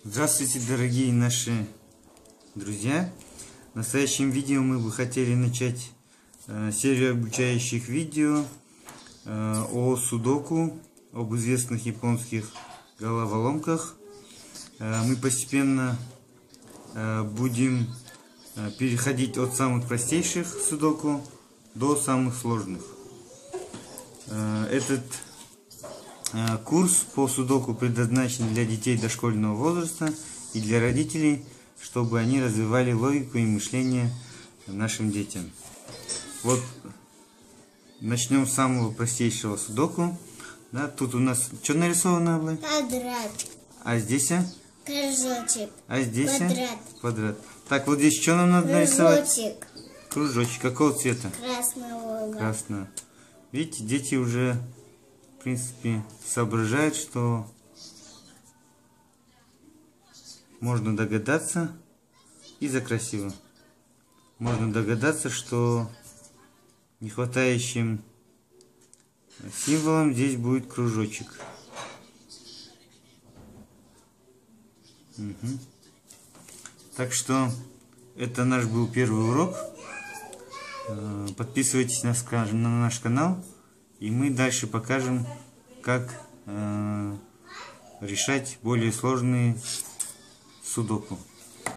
Здравствуйте, дорогие наши друзья! В настоящем видео мы бы хотели начать серию обучающих видео о судоку, об известных японских головоломках. Мы постепенно будем переходить от самых простейших судоку до самых сложных. Этот курс по судоку предназначен для детей дошкольного возраста и для родителей, чтобы они развивали логику и мышление нашим детям. Вот начнем с самого простейшего судоку. Да, тут у нас что нарисовано, Аблай? Квадрат. А здесь? Кружочек. А здесь? Квадрат. Квадрат. Так, вот здесь что нам надо нарисовать? Кружочек. Кружочек. Какого цвета? Красного. Красного. Видите, дети уже, в принципе, соображают, что можно догадаться из-за красиво. Можно догадаться, что нехватающим символом здесь будет кружочек. Угу. Так что это наш был первый урок. Подписывайтесь на наш канал, и мы дальше покажем, как решать более сложные судоку.